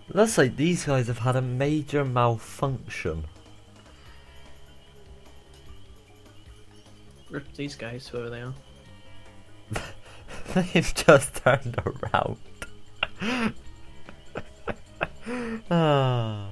Looks like these guys have had a major malfunction. These guys, whoever they are. They've just turned around. Ah.